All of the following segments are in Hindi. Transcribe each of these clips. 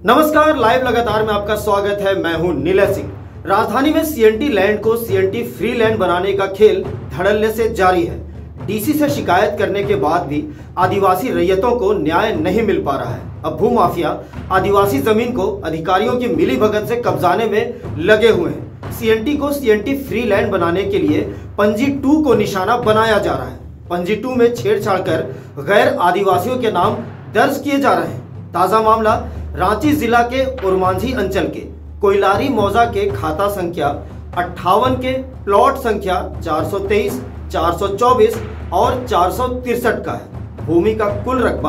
नमस्कार, लाइव लगातार में आपका स्वागत है। मैं हूं नीलय सिंह। राजधानी में सीएनटी लैंड को सीएनटी फ्री लैंड बनाने का खेल धड़ल्ले से जारी है। डीसी से शिकायत करने के बाद भी आदिवासी रैयतों को न्याय नहीं मिल पा रहा है। अब भूमाफिया आदिवासी जमीन को अधिकारियों की मिलीभगत से कब्जाने में लगे हुए हैं। सीएनटी को सीएनटी फ्री लैंड बनाने के लिए पंजी 2 को निशाना बनाया जा रहा है। पंजी 2 में छेड़छाड़ कर गैर आदिवासियों के नाम दर्ज किए जा रहे हैं। ताजा मामला रांची जिला के उरमांझी अंचल के कोयलारी मौजा के खाता संख्या 58 के प्लॉट संख्या 423, 424 और 463 का है। भूमि का कुल रकबा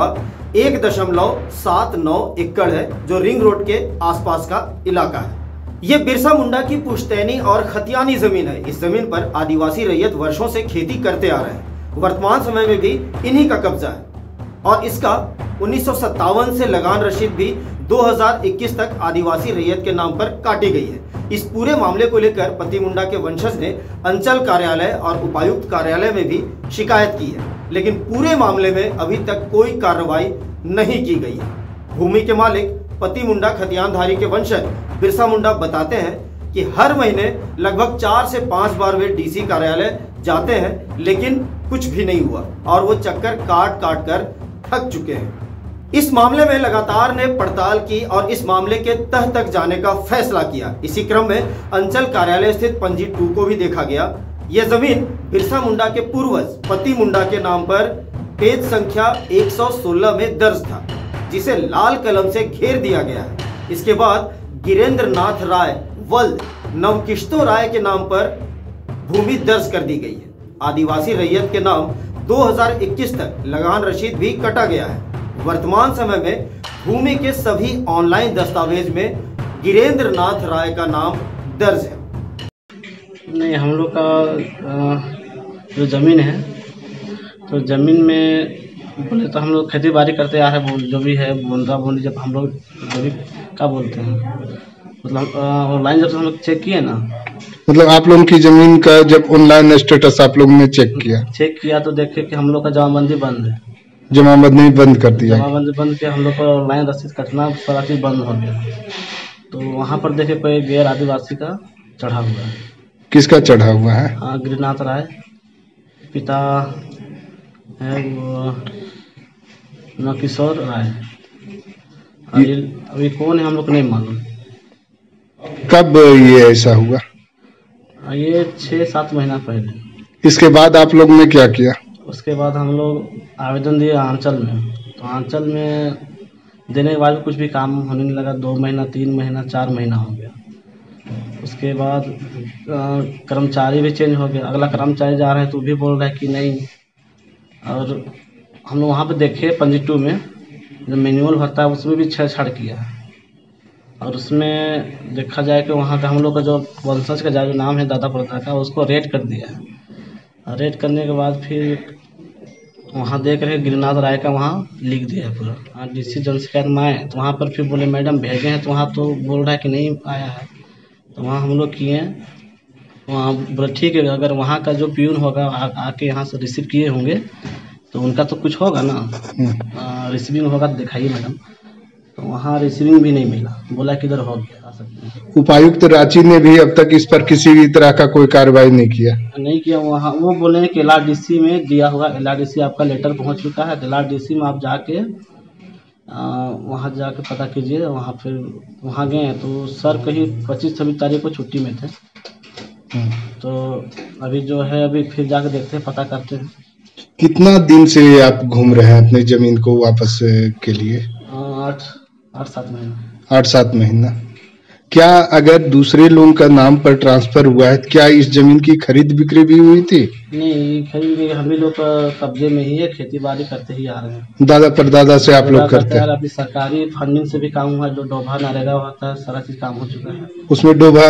1.79 एकड़ है, जो रिंग रोड के आसपास का इलाका है। ये बिरसा मुंडा की पुश्तैनी और खतियानी जमीन है। इस जमीन पर आदिवासी रैयत वर्षों से खेती करते आ रहे हैं। वर्तमान समय में भी इन्हीं का कब्जा है और इसका 1957 से लगान रसीद भी 2021 तक आदिवासी रैयत के नाम पर काटी गई है। इस पूरे मामले को लेकर पति मुंडा के वंशज ने अंचल कार्यालय और उपायुक्त कार्यालय में भी शिकायत की है, लेकिन पूरे मामले में अभी तक कोई कार्रवाई नहीं की गई है। भूमि के मालिक पति मुंडा खतियानधारी के वंशज बिरसा मुंडा बताते हैं कि हर महीने लगभग 4 से 5 बार वे डीसी कार्यालय जाते हैं, लेकिन कुछ भी नहीं हुआ और वो चक्कर काट काट कर थक चुके हैं। इस मामले में लगातार ने पड़ताल की और इस मामले के तह तक जाने का फैसला किया। इसी क्रम में अंचल कार्यालय स्थित पंजी 2 को भी देखा गया। यह जमीन बिरसा मुंडा के पूर्वज पति मुंडा के नाम पर पेज संख्या 116 में दर्ज था, जिसे लाल कलम से घेर दिया गया है। इसके बाद गिरेंद्र नाथ राय वल्द नवकिश्तो राय के नाम पर भूमि दर्ज कर दी गई है। आदिवासी रैयत के नाम 2021 तक लगान रसीद भी कटा गया है। वर्तमान समय में भूमि के सभी ऑनलाइन दस्तावेज में गिरेंद्र नाथ राय का नाम दर्ज है। नहीं, हम लोग का जो ज़मीन है, तो ज़मीन में बोले तो हम लोग खेती बाड़ी करते आ रहे हैं। जो भी है बोंदा बोंदी, जब हम लोग जो भी क्या बोलते हैं, मतलब ऑनलाइन जब हम लोग चेक किए ना, मतलब आप लोगों की ज़मीन का जब ऑनलाइन स्टेटस आप लोगों ने चेक किया तो देखे कि हम लोग का जमाबंदी बंद है। जमाबंदी बंद कर दिया। जमाबंदी बंद किया, हम लोग को ऑनलाइन रसीद कटना सारा चीज़ बंद हो गया। तो वहाँ पर देखे कोई गैर आदिवासी का चढ़ा हुआ है। किसका चढ़ा हुआ है? हाँ, गिरिनाथ राय पिता है, वो नवकिशोर राय। अभी कौन है हम लोग को नहीं मालूम। कब ये ऐसा हुआ? ये 6-7 महीना पहले। इसके बाद आप लोग ने क्या किया? उसके बाद हम लोग आवेदन दिए आंचल में। तो आंचल में देने के बाद कुछ भी काम होने नहीं लगा। 2 महीना, 3 महीना, 4 महीना हो गया। उसके बाद कर्मचारी भी चेंज हो गया। अगला कर्मचारी जा रहा है तो भी बोल रहा है कि नहीं। और हम लोग वहाँ पे देखे पंजी 2 में जो मैनुअल भरता है उसमें भी छेड़छाड़ किया है। और उसमें देखा जाए कि वहाँ का हम लोग का जो वंशज का जो नाम है दादा परदादा का, उसको रेड कर दिया है। रेड करने के बाद फिर वहाँ देख रहे गिरिनाथ राय का वहाँ लिख दिया है पूरा। डीसी जन शिकायत में आए तो वहाँ पर फिर बोले मैडम भेजे हैं, तो वहाँ तो बोल रहा है कि नहीं आया है। तो वहाँ हम लोग किए, वहाँ बोले ठीक है, अगर वहाँ का जो प्यून होगा आके यहाँ से रिसीव किए होंगे तो उनका तो कुछ होगा ना, रिसीविंग होगा तो दिखाइए मैडम। तो वहाँ रिसीविंग भी नहीं मिला, बोला किधर हो गया आ सकते हैं। उपायुक्त रांची ने भी अब तक इस पर किसी भी तरह का कोई कार्रवाई नहीं किया। वहाँ वो बोले कि LRDC में दिया होगा। LRDC आपका लेटर पहुँच चुका है। LRDC में आप जाके वहाँ जाके पता कीजिए। वहाँ फिर वहाँ गए तो सर कहीं 25-26 तारीख को छुट्टी में थे। तो अभी जो है अभी फिर जाके देखते हैं, पता करते हैं। कितना दिन से आप घूम रहे हैं अपनी जमीन को वापस के लिए? 8-7 महीना। 8-7 महीना। क्या अगर दूसरे लोगों का नाम पर ट्रांसफर हुआ है, क्या इस जमीन की खरीद बिक्री भी हुई थी? नहीं, खरीद हम ही लोग कब्जे में ही है। खेती बाड़ी करते ही आ रहे हैं। दादा परदादा से आप लोग करते हैं? अभी सरकारी फंडिंग से भी काम हुआ है। जो डोभा नरेगा होता है, सारा चीज काम हो चुका है। उसमें डोभा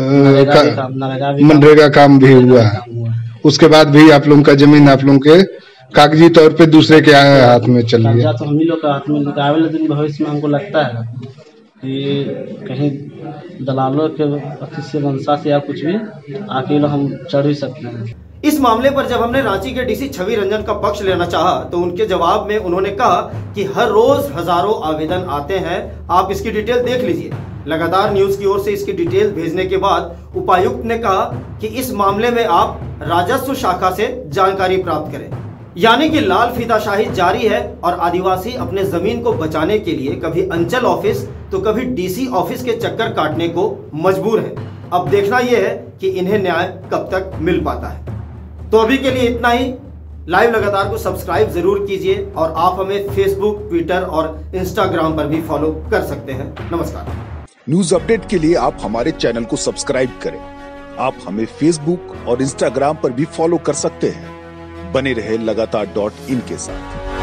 मनरेगा काम भी हुआ है। उसके बाद भी आप लोगों का जमीन आप लोगों के कागजी तौर पे दूसरे के हाथ में चल रही है। तो हम ही लोग का हाथ में आवे लेकिन भविष्य में हमको लगता है कि कहीं दलालों के अति से वंशा से या कुछ भी आके हम चढ़ भी सकते हैं। इस मामले पर जब हमने रांची के डीसी छवि रंजन का पक्ष लेना चाहा तो उनके जवाब में उन्होंने कहा कि हर रोज हजारों आवेदन आते हैं, आप इसकी डिटेल देख लीजिए। लगातार न्यूज की ओर से इसकी डिटेल भेजने के बाद उपायुक्त ने कहा कि इस मामले में आप राजस्व शाखा से जानकारी प्राप्त करें। यानी कि लाल फीताशाही जारी है और आदिवासी अपने जमीन को बचाने के लिए कभी अंचल ऑफिस तो कभी डीसी ऑफिस के चक्कर काटने को मजबूर है। अब देखना यह है कि इन्हें न्याय कब तक मिल पाता है। तो अभी के लिए इतना ही। लाइव लगातार को सब्सक्राइब जरूर कीजिए और आप हमें फेसबुक, ट्विटर और इंस्टाग्राम पर भी फॉलो कर सकते हैं। नमस्कार। न्यूज अपडेट के लिए आप हमारे चैनल को सब्सक्राइब करें। आप हमें फेसबुक और इंस्टाग्राम पर भी फॉलो कर सकते हैं। बने रहे लगातार.in के साथ।